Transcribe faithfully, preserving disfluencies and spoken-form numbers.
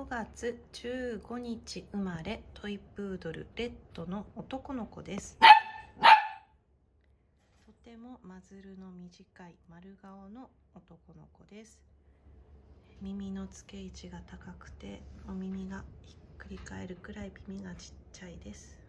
ごがつじゅうごにち生まれ、トイプードルレッドの男の子です。とてもマズルの短い丸顔の男の子です。耳の付け位置が高くて、お耳がひっくり返るくらい耳がちっちゃいです。